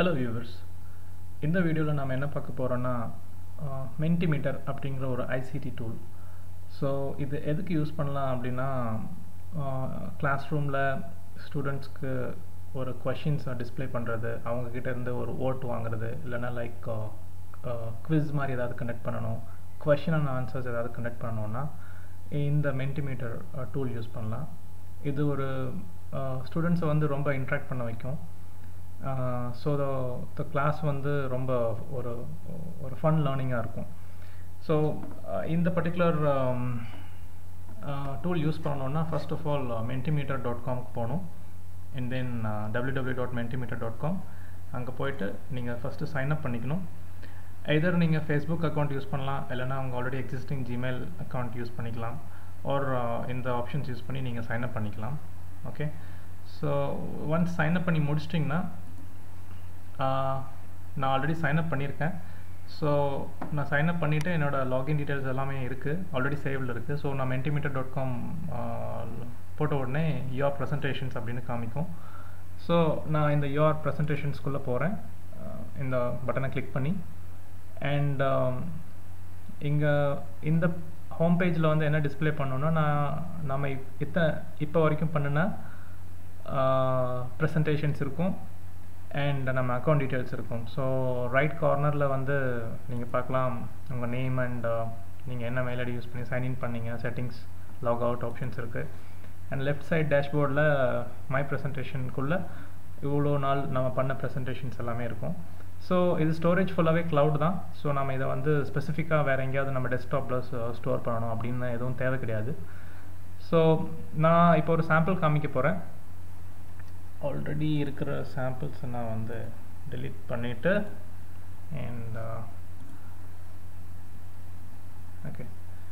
Hello viewers, இந்த வீடியோவில் நாம் என்ன பார்க்க போகிறோன்னா Mentimeter அப்படிங்கிற ஒரு ICT டூல். ஸோ இது எதுக்கு யூஸ் பண்ணலாம் அப்படின்னா கிளாஸ் ரூமில் ஸ்டூடெண்ட்ஸ்க்கு ஒரு கொஷின்ஸை டிஸ்பிளே பண்ணுறது, அவங்கக்கிட்ட இருந்து ஒரு ஓட் வாங்குறது, இல்லைனா லைக் குவிஸ் மாதிரி ஏதாவது கண்டக்ட் பண்ணணும், கொஷின் அண்ட் ஆன்சர்ஸ் ஏதாவது கண்டக்ட் பண்ணணுன்னா இந்த Mentimeter டூல் யூஸ் பண்ணலாம். இது ஒரு ஸ்டூடெண்ட்ஸை வந்து ரொம்ப இன்ட்ராக்ட் பண்ண வைக்கும். ஸோ த கிளாஸ் வந்து ரொம்ப ஒரு ஃபன் லேர்னிங்காக இருக்கும். ஸோ இந்த பர்டிகுலர் டூல் யூஸ் பண்ணணுன்னா ஃபர்ஸ்ட் ஆஃப் ஆல் mentimeter.comக்கு போகணும். அண்ட் தென் www.mentimeter.com அங்கே போய்ட்டு நீங்கள் ஃபஸ்ட்டு சைன்அப் பண்ணிக்கணும். எதர் நீங்கள் ஃபேஸ்புக் அக்கௌண்ட் யூஸ் பண்ணலாம், இல்லைனா அவங்க already existing Gmail account use பண்ணிக்கலாம், ஆர் இந்த ஆப்ஷன்ஸ் யூஸ் பண்ணி நீங்கள் சைன்அப் பண்ணிக்கலாம். ஓகே, ஸோ ஒன்ஸ் சைன்அப் பண்ணி முடிச்சிட்டிங்கன்னா நான் ஆல்ரெடி சைன்அப் பண்ணியிருக்கேன். ஸோ நான் சைன்அப் பண்ணிவிட்டு என்னோடய லாகின் டீட்டெயில்ஸ் எல்லாமே இருக்குது, ஆல்ரெடி சேவ்டில் இருக்குது. ஸோ நான் mentimeter.com போட்ட உடனே யோர் ப்ரெசன்டேஷன்ஸ் அப்படின்னு காமிக்கும். ஸோ நான் இந்த யோர் ப்ரெசன்டேஷன்ஸ்குள்ளே போகிறேன், இந்த பட்டனை கிளிக் பண்ணி. அண்ட் இங்கே இந்த ஹோம் பேஜில் வந்து என்ன டிஸ்பிளே பண்ணணுன்னா நம்ம இப்போ வரைக்கும் பண்ணின ப்ரெசன்டேஷன்ஸ் இருக்கும் அண்ட் நம்ம அக்கௌண்ட் டீட்டெயில்ஸ் இருக்கும். ஸோ ரைட் கார்னரில் வந்து நீங்கள் பார்க்கலாம் உங்கள் நேம் அண்ட் நீங்கள் என்ன மெயில் ஐடி யூஸ் பண்ணி சைன்இன் பண்ணீங்க, செட்டிங்ஸ், லாக் அவுட் ஆப்ஷன்ஸ் இருக்குது. அண்ட் லெஃப்ட் சைட் டேஷ்போர்டில் மை ப்ரெசன்டேஷனுக்குள்ளே இவ்வளோ நாள் நம்ம பண்ண ப்ரெசன்டேஷன்ஸ் எல்லாமே இருக்கும். ஸோ இது ஸ்டோரேஜ் ஃபுல்லாகவே க்ளவுட் தான். ஸோ நம்ம இதை வந்து ஸ்பெசிஃபிக்காக வேறு எங்கேயாவது நம்ம டெஸ்க்டாப்பில் ஸ்டோர் பண்ணணும் அப்படின்னு எதுவும் தேவை கிடையாது. ஸோ நான் இப்போ ஒரு சாம்பிள் காமிக்க போகிறேன். ஆல்ரெடி இருக்கிற சாம்பிள்ஸை நான் வந்து டெலீட் பண்ணிவிட்டு அண்ட் ஓகே,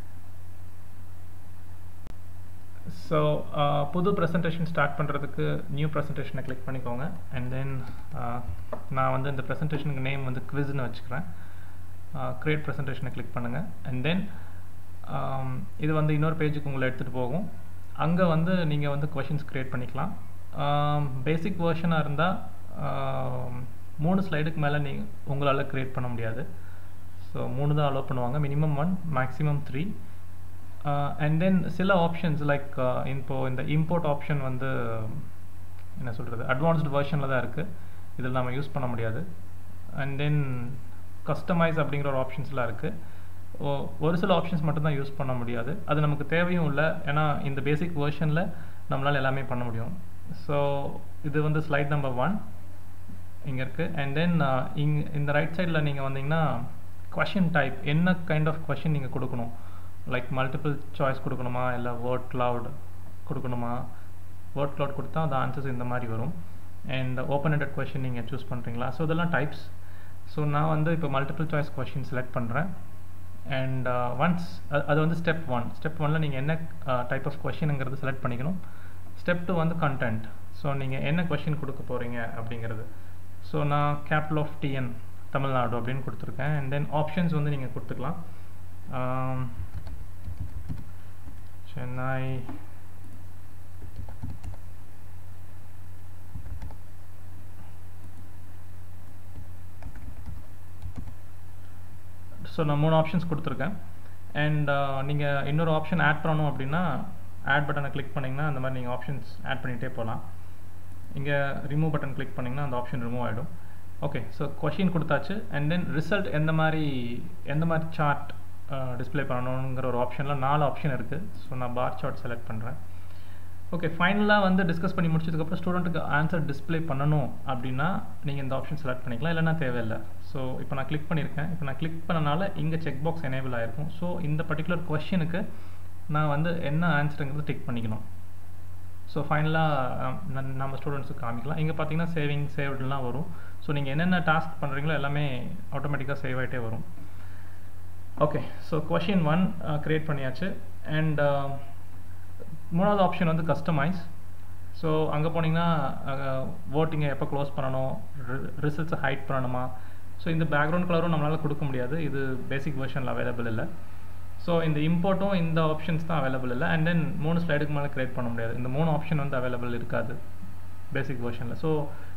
ஸோ புது ப்ரெசன்டேஷன் ஸ்டார்ட் பண்ணுறதுக்கு நியூ ப்ரெசன்டேஷனை கிளிக் பண்ணிக்கோங்க. அண்ட் தென் நான் வந்து இந்த ப்ரெசன்டேஷனுக்கு நேம் வந்து குவிஸ்ன்னு வச்சுக்கிறேன். க்ரியேட் ப்ரெசன்டேஷனை கிளிக் பண்ணுங்கள். அண்ட் தென் இது வந்து இன்னொரு பேஜுக்கு உங்களை எடுத்துகிட்டு போகும். அங்கே வந்து நீங்கள் வந்து கொஷின்ஸ் க்ரியேட் பண்ணிக்கலாம். பேசிக் வேர்ஷனாக இருந்தால் 3 ஸ்லைடுக்கு மேலே உங்களால் க்ரியேட் பண்ண முடியாது. ஸோ 3 தான் அலோவ் பண்ணுவாங்க, மினிமம் 1, மேக்ஸிமம் 3. அண்ட் தென் சில ஆப்ஷன்ஸ் லைக் இந்த இம்போர்ட் ஆப்ஷன் வந்து என்ன சொல்கிறது, அட்வான்ஸ்டு வேர்ஷனில் தான் இருக்குது, இதில் நம்ம யூஸ் பண்ண முடியாது. அண்ட் தென் கஸ்டமைஸ் அப்படிங்கிற ஒரு ஆப்ஷன்ஸ்லாம் இருக்குது. ஒரு சில ஆப்ஷன்ஸ் மட்டும்தான் யூஸ் பண்ண முடியாது, அது நமக்கு தேவையும் இல்லை. ஏன்னா இந்த பேசிக் வேர்ஷனில் நம்மளால் எல்லாமே பண்ண முடியும். ஸோ இது வந்து ஸ்லைட் நம்பர் 1 இங்கே இருக்குது. அண்ட் தென் இந்த ரைட் சைடில் நீங்கள் வந்தீங்கன்னா கொஷின் டைப், என்ன கைண்ட் ஆஃப் கொஷின் நீங்கள் கொடுக்கணும், லைக் மல்டிபிள் சாய்ஸ் கொடுக்கணுமா, இல்லை வேர்ட் க்ளவுட் கொடுக்கணுமா. வேர்ட் க்ளவுட் கொடுத்தா அந்த ஆன்சர்ஸ் இந்த மாதிரி வரும். அண்ட் ஓப்பன் எண்டட் கொஷின் நீங்கள் சூஸ் பண்ணுறீங்களா. ஸோ இதெல்லாம் டைப்ஸ். ஸோ நான் வந்து இப்போ மல்டிபிள் சாய்ஸ் கொஷின் செலக்ட் பண்ணுறேன். அண்ட் ஒன்ஸ் அது வந்து ஸ்டெப் 1ல் நீங்கள் என்ன டைப் ஆஃப் கொஷினுங்கிறது செலக்ட் பண்ணிக்கணும். ஸ்டெப் 2 வந்து கண்டென்ட். ஸோ நீங்கள் என்ன கொஷின் கொடுக்க போகிறீங்க அப்படிங்கிறது. ஸோ நான் கேபிட்டல் ஆஃப் TN தமிழ்நாடு அப்படின்னு கொடுத்துருக்கேன். அண்ட் தென் ஆப்ஷன்ஸ் வந்து நீங்கள் கொடுத்துக்கலாம். சென்னை, ஸோ நான் 3 ஆப்ஷன்ஸ் கொடுத்துருக்கேன். அண்ட் நீங்கள் இன்னொரு ஆப்ஷன் ஆட் பண்ணணும் அப்படின்னா ஆட் பட்டனை கிளிக் பண்ணிங்கன்னா அந்த மாதிரி நீங்கள் ஆப்ஷன்ஸ் ஆட் பண்ணிகிட்டே போகலாம். இங்கே ரிமூவ் பட்டன் கிளிக் பண்ணிங்கன்னா அந்த ஆப்ஷன் ரிமூவ் ஆகிடும். ஓகே, ஸோ கொஷின் கொடுத்தாச்சு. அண்ட் தென் ரிசல்ட் எந்த மாதிரி சார்ட் டிஸ்பிளே பண்ணணுங்கிற ஒரு ஆப்ஷனில் 4 ஆப்ஷன் இருக்குது. ஸோ நான் பார் சார்ட் செலக்ட் பண்ணுறேன். ஓகே, ஃபைனலாக வந்து டிஸ்கஸ் பண்ணி முடிச்சதுக்கப்புறம் ஸ்டூடெண்ட்டுக்கு ஆன்சர் டிஸ்பிளே பண்ணணும் அப்படின்னா நீங்கள் இந்த ஆப்ஷன் செலக்ட் பண்ணிக்கலாம், இல்லைனா தேவையில்லை. ஸோ இப்போ நான் கிளிக் பண்ணியிருக்கேன். இப்போ நான் கிளிக் பண்ணனால இங்கே செக் பாக்ஸ் எனேபிள் ஆகிருக்கும். ஸோ இந்த பர்டிகுலர் கொஷனுக்கு நான் வந்து என்ன ஆன்சருங்கிறது டிக் பண்ணிக்கணும். ஸோ ஃபைனலாக நம்ம ஸ்டூடெண்ட்ஸுக்கு காமிக்கலாம். இங்கே பார்த்தீங்கன்னா சேவ்டுலாம் வரும். ஸோ நீங்கள் என்னென்ன டாஸ்க் பண்ணுறீங்களோ எல்லாமே ஆட்டோமேட்டிக்காக சேவ் ஆகிட்டே வரும். ஓகே, ஸோ கொஷின் 1 க்ரியேட் பண்ணியாச்சு. அண்ட் 3வது ஆப்ஷன் வந்து கஸ்டமைஸ். ஸோ அங்கே போனீங்கன்னா ஓட்டிங்கை எப்போ க்ளோஸ் பண்ணணும், ரிசல்ட்ஸை ஹைட் பண்ணணுமா. ஸோ இந்த பேக்ரவுண்ட் கலரும் நம்மளால் கொடுக்க முடியாது, இது பேசிக் வெர்ஷனில் அவைலபிள் இல்லை. ஸோ இந்த இம்போர்ட்டும் இந்த ஆப்ஷன்ஸ் தான் அவைலபிள் இல்லை. அண்ட் தென் 3 ஸ்லைடுக்கு மேலே க்ரியேட் பண்ண முடியாது, இந்த 3 ஆப்ஷன் வந்து அவைலபிள் இருக்காது பேசிக் வெர்ஷனில். ஸோ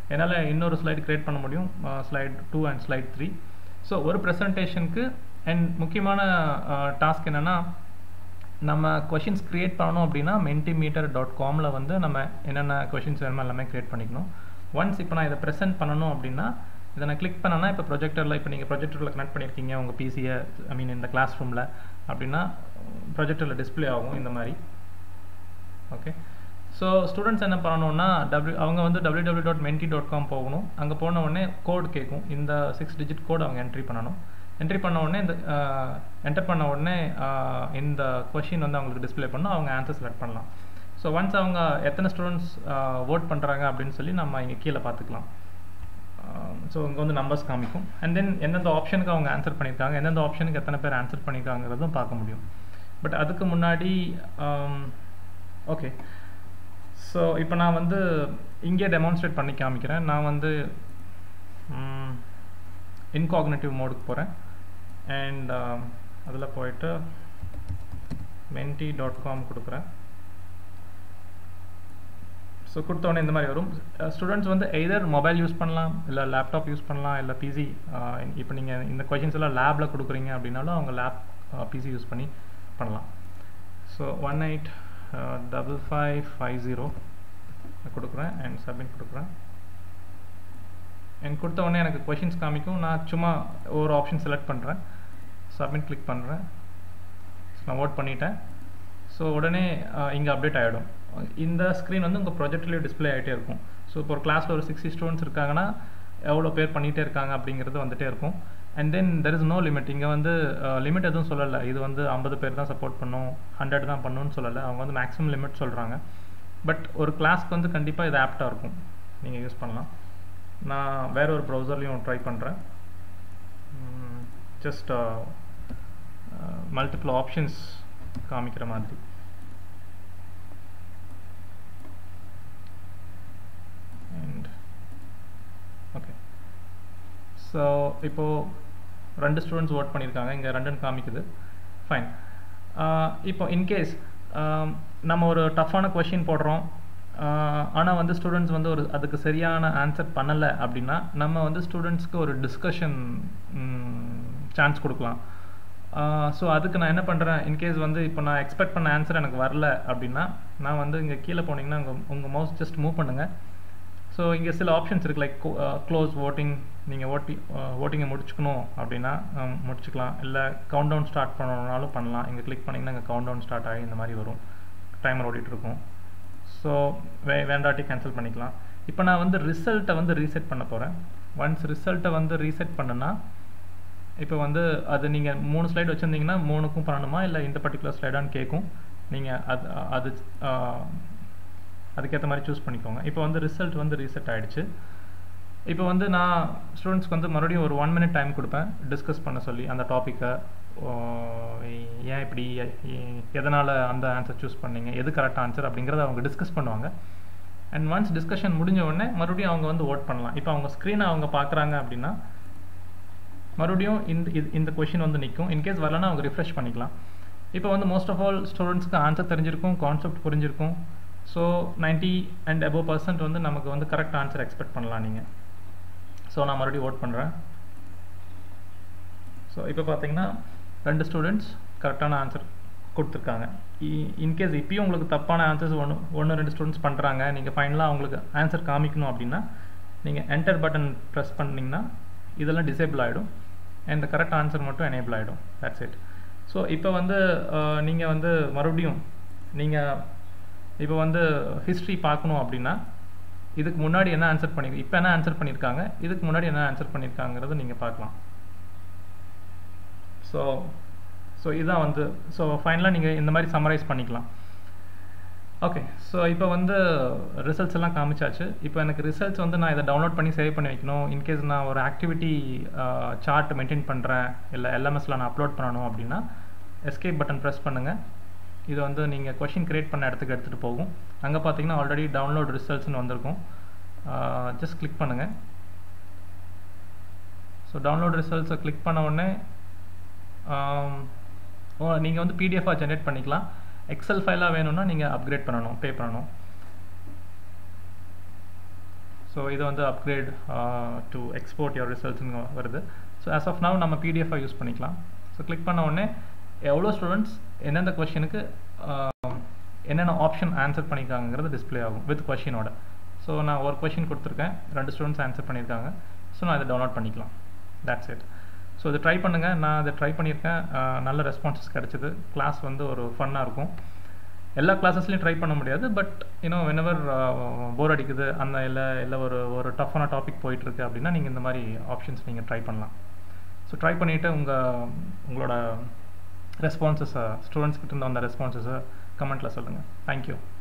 என்னால் இன்னொரு ஸ்லைடு க்ரியேட் பண்ண முடியும், ஸ்லைட் 2 அண்ட் ஸ்லைட் 3. ஸோ ஒரு ப்ரெசன்டேஷனுக்கு அண்ட் முக்கியமான டாஸ்க் என்னென்னா, நம்ம கொஷின்ஸ் க்ரியேட் பண்ணணும் அப்படின்னா mentimeter.comல வந்து நம்ம என்னென்ன கொஷின்ஸ் வேணுமோ எல்லாமே க்ரியேட் பண்ணிக்கணும். ஒன்ஸ் இப்போ நான் இதை ப்ரெசென்ட் பண்ணணும் அப்படின்னா இதை நான் கிளிக் பண்ணேன்னா இப்போ ப்ரொஜெக்டரில், இப்போ நீங்கள் ப்ரொஜெக்டரில் கனெக்ட் பண்ணியிருக்கீங்க உங்கள் பிசியை, ஐ மீன் இந்த கிளாஸ் ரூமில் அப்படின்னா ப்ரொஜெக்டரில் டிஸ்பிளே ஆகும் இந்த மாதிரி. ஓகே, ஸோ ஸ்டூடெண்ட்ஸ் என்ன பண்ணணும்னா அவங்க வந்து www.menti.com போகணும். அங்கே போன உடனே கோட் கேட்கும், இந்த 6 டிஜிட் கோட் அவங்க என்ட்ரி பண்ணணும். என்ட்ரி பண்ண உடனே இந்த என்டர் பண்ண உடனே இந்த கொஷின் வந்து அவங்களுக்கு டிஸ்பிளே பண்ணணும், அவங்க ஆன்சர் செலக்ட் பண்ணலாம். ஸோ ஒன்ஸ் அவங்க எத்தனை ஸ்டூடெண்ட்ஸ் வோட் பண்ணுறாங்க அப்படின்னு சொல்லி நம்ம இங்கே கீழே பார்த்துக்கலாம். ஸோ இங்கே வந்து நம்பர்ஸ் காமிக்கும். அண்ட் தென் எந்தெந்த ஆப்ஷனுக்கு அவங்க ஆன்சர் பண்ணியிருக்காங்க, எந்தெந்த ஆப்ஷனுக்கு எத்தனை பேர் ஆன்சர் பண்ணியிருக்காங்கிறதும் பார்க்க முடியும். பட் அதுக்கு முன்னாடி ஓகே, ஸோ இப்போ நான் வந்து இங்கே டெமான்ஸ்ட்ரேட் பண்ணி காமிக்கிறேன். நான் வந்து இன்காக்னிட்டிவ் மோடுக்கு போகிறேன் அண்ட் அதில் போயிட்டு menti.com கொடுக்குறேன். ஸோ கொடுத்தோடனே இந்த மாதிரி வரும். ஸ்டூடெண்ட்ஸ் வந்து எய்தர் மொபைல் யூஸ் பண்ணலாம், இல்லை லேப்டாப் யூஸ் பண்ணலாம், இல்லை பிசி. இப்போ நீங்கள் இந்த கொஷின்ஸ் எல்லாம் லேபில் கொடுக்குறீங்க அப்படின்னாலும் அவங்க லேப் பிசி யூஸ் பண்ணி பண்ணலாம். ஸோ 185550 கொடுக்குறேன் அண்ட் சப்மிட் கொடுக்குறேன். அண்ட் கொடுத்த உடனே எனக்கு கொஷின்ஸ் காமிக்கும். நான் சும்மா ஒரு ஆப்ஷன் செலக்ட் பண்ணுறேன், சப்மிட் கிளிக் பண்ணுறேன். நான் வோட் பண்ணிட்டேன். ஸோ உடனே இங்கே அப்டேட் ஆகிடும். இந்த ஸ்க்ரீன் வந்து உங்கள் ப்ரொஜெக்ட்லேயே டிஸ்பிளே ஆகிட்டே இருக்கும். ஸோ இப்போ ஒரு கிளாஸில் ஒரு 60 ஸ்டூடெண்ட்ஸ் இருக்காங்கன்னா எவ்வளோ பேர் பண்ணிகிட்டே இருக்காங்க அப்படிங்கிறது வந்துகிட்டே இருக்கும். And then there is no limit. இங்கே வந்து லிமிட் எதுவும் சொல்லலை. இது வந்து 50 பேர் தான் சப்போர்ட் பண்ணும், 100 தான் பண்ணணும்னு சொல்லலை. அவங்க வந்து மேக்ஸிமம் லிமிட் சொல்கிறாங்க. பட் ஒரு கிளாஸ்க்கு வந்து கண்டிப்பாக இது ஆப்டாக இருக்கும், நீங்கள் யூஸ் பண்ணலாம். நான் வேற ஒரு ப்ரௌசர்லையும் ட்ரை பண்ணுறேன். ஜஸ்ட் மல்டிபிள் ஆப்ஷன்ஸ் காமிக்கிற மாதிரி. அண்ட் ஓகே, ஸோ இப்போது 2 ஸ்டூடெண்ட்ஸ் வோட் பண்ணியிருக்காங்க, இங்கே 2ன்னு காமிக்குது. ஃபைன். இப்போ இன்கேஸ் நம்ம ஒரு டஃப்பான கொஷின் போடுறோம், ஆனால் வந்து ஸ்டூடெண்ட்ஸ் வந்து அதுக்கு சரியான ஆன்சர் பண்ணலை அப்படின்னா நம்ம வந்து ஸ்டூடெண்ட்ஸ்க்கு ஒரு டிஸ்கஷன் சான்ஸ் கொடுக்கலாம். ஸோ அதுக்கு நான் என்ன பண்ணுறேன், இன்கேஸ் வந்து இப்போ நான் எக்ஸ்பெக்ட் பண்ண ஆன்சர் எனக்கு வரல அப்படின்னா நான் வந்து இங்கே கீழே போனீங்கன்னா உங்கள் மவுஸ் ஜஸ்ட் மூவ் பண்ணுங்கள். ஸோ இங்கே சில ஆப்ஷன்ஸ் இருக்குது, லைக் க்ளோஸ் வோட்டிங். நீங்கள் ஓட்டிங்கை முடிச்சுக்கணும் அப்படின்னா முடிச்சுக்கலாம், இல்லை கவுண்ட் டவுன் ஸ்டார்ட் பண்ணணுன்னாலும் பண்ணலாம். இங்கே கிளிக் பண்ணிங்கன்னா இங்கே கவுண்ட் டவுன் ஸ்டார்ட் ஆகி இந்த மாதிரி வரும், டைமர் ஓடிட்டுருக்கும். ஸோ வேண்டாட்டி கேன்சல் பண்ணிக்கலாம். இப்போ நான் வந்து ரிசல்ட்டை வந்து ரீசெட் பண்ண போகிறேன். ஒன்ஸ் ரிசல்ட்டை வந்து ரீசெட் பண்ணுன்னா இப்போ வந்து அது நீங்கள் 3 ஸ்லைடு வச்சுருந்தீங்கன்னா 3க்கும் பண்ணணுமா இல்லை இந்த பர்டிகுலர் ஸ்லைடான்னு கேட்கும். நீங்கள் அது அதுக்கேற்ற மாதிரி சூஸ் பண்ணிக்கோங்க. இப்போ வந்து ரிசல்ட் வந்து ரீசெட் ஆகிடுச்சு. இப்போ வந்து நான் ஸ்டூடெண்ட்ஸ்க்கு வந்து மறுபடியும் ஒரு 1 மினிட் டைம் கொடுப்பேன் டிஸ்கஸ் பண்ண சொல்லி அந்த டாப்பிக்கை. ஏன் இப்படி, எதனால் அந்த ஆன்சர் சூஸ் பண்ணீங்க, எது கரெக்ட் ஆன்சர் அப்படிங்கிறத அவங்க டிஸ்கஸ் பண்ணுவாங்க. அண்ட் ஒன்ஸ் டிஸ்கஷன் முடிஞ்ச உடனே மறுபடியும் அவங்க வந்து ஓட் பண்ணலாம். இப்போ அவங்க ஸ்க்ரீனை அவங்க பார்க்குறாங்க அப்படின்னா மறுபடியும் இந்த கொஷின் வந்து நிற்கும். இன்கேஸ் வரலன்னா அவங்க ரிஃப்ரெஷ் பண்ணிக்கலாம். இப்போ வந்து மோஸ்ட் ஆஃப் ஆல் ஸ்டூடெண்ட்ஸ்க்கு ஆன்சர் தெரிஞ்சிருக்கும், கான்செப்ட் புரிஞ்சிருக்கும். ஸோ 90 and above % வந்து நமக்கு வந்து கரெக்ட் ஆன்சர் எக்ஸ்பெக்ட் பண்ணலாம் நீங்கள். ஸோ நான் மறுபடியும் ஓட் பண்ணுறேன். ஸோ இப்போ பார்த்தீங்கன்னா 2 ஸ்டூடெண்ட்ஸ் கரெக்டான ஆன்சர் கொடுத்துருக்காங்க. இன்கேஸ் இப்பயும் உங்களுக்கு தப்பான ஆன்சர்ஸ் 1-2 ஸ்டூடெண்ட்ஸ் பண்ணுறாங்க, நீங்கள் ஃபைனலாக அவங்களுக்கு ஆன்சர் காமிக்கணும் அப்படின்னா நீங்கள் என்டர் பட்டன் ப்ரெஸ் பண்ணிங்கன்னா இதெல்லாம் டிசேபிள் ஆகிடும் அண்ட் கரெக்ட் ஆன்சர் மட்டும் எனேபிள் ஆகிடும். That's it. ஸோ இப்போ வந்து நீங்கள் வந்து மறுபடியும் நீங்கள் இப்போ வந்து ஹிஸ்ட்ரி பார்க்கணும் அப்படின்னா இதுக்கு முன்னாடி என்ன ஆன்சர் பண்ணியிருக்காங்க, இப்போ என்ன ஆன்சர் பண்ணியிருக்காங்க, இதுக்கு முன்னாடி என்ன ஆன்சர் பண்ணியிருக்காங்கிறத நீங்கள் பார்க்கலாம். ஸோ இதுதான் வந்து ஃபைனலாக நீங்கள் இந்த மாதிரி சம்மரைஸ் பண்ணிக்கலாம். ஓகே, ஸோ இப்போ வந்து ரிசல்ட்ஸ் எல்லாம் காமிச்சாச்சு. இப்போ எனக்கு ரிசல்ட்ஸ் வந்து நான் இதை டவுன்லோட் பண்ணி சேவ் பண்ணி வைக்கணும். இன்கேஸ் நான் ஒரு ஆக்டிவிட்டி சார்ட் மெயின்டைன் பண்ணுறேன், இல்லை எல்எம்எஸில் நான் அப்லோட் பண்ணணும் அப்படின்னா எஸ்கேப் பட்டன் ப்ரெஸ் பண்ணுங்கள். இது வந்து நீங்கள் கொஷின் க்ரியேட் பண்ண இடத்துக்கு எடுத்துகிட்டு போகும். அங்கே பார்த்தீங்கன்னா ஆல்ரெடி டவுன்லோட் ரிசல்ட்ஸ்னு வந்திருக்கும். ஜஸ்ட் கிளிக் பண்ணுங்கள். ஸோ டவுன்லோட் ரிசல்ட்ஸை கிளிக் பண்ண உடனே நீங்கள் வந்து பிடிஎஃபாக ஜென்ரேட் பண்ணிக்கலாம். எக்ஸல் ஃபைலாக வேணும்னா நீங்கள் அப்கிரேட் பண்ணணும், பே பண்ணணும். ஸோ இது வந்து அப்கிரேட் டு எக்ஸ்போர்ட் யுவர் ரிசல்ட்ஸ்னு வருது. ஸோ ஆஸ் ஆஃப் நவ் நம்ம பிடிஎஃபாக யூஸ் பண்ணிக்கலாம். ஸோ கிளிக் பண்ண உடனே எவ்வளோ ஸ்டூடெண்ட்ஸ் எந்தெந்த கொஷனுக்கு என்னென்ன ஆப்ஷன் ஆன்சர் பண்ணியிருக்காங்கிறது டிஸ்பிளே ஆகும் வித் கொஷினோட. ஸோ நான் ஒரு கொஷின் கொடுத்துருக்கேன், 2 ஸ்டூடெண்ட்ஸ் ஆன்சர் பண்ணியிருக்காங்க. ஸோ நான் இதை டவுன்லோட் பண்ணிக்கலாம். That's it. ஸோ இதை ட்ரை பண்ணுங்கள். நான் அதை ட்ரை பண்ணியிருக்கேன், நல்ல ரெஸ்பான்சஸ் கிடச்சிது. கிளாஸ் வந்து ஒரு ஃபன்னாக இருக்கும். எல்லா கிளாஸஸ்லையும் ட்ரை பண்ண முடியாது, பட் இன்னும் வெனவர் போர் அடிக்குது அந்த இல்லை ஒரு டஃப்பான டாபிக் போயிட்டுருக்கு அப்படின்னா நீங்கள் இந்த மாதிரி ஆப்ஷன்ஸ் நீங்கள் ட்ரை பண்ணலாம். ஸோ ட்ரை பண்ணிவிட்டு உங்களோட ரெஸ்பான்சஸை, ஸ்டூடெண்ட்ஸ் கிட்ட இருந்து வந்த ரெஸ்பான்சஸை கமெண்ட்டில் சொல்லுங்கள். தேங்க்யூ.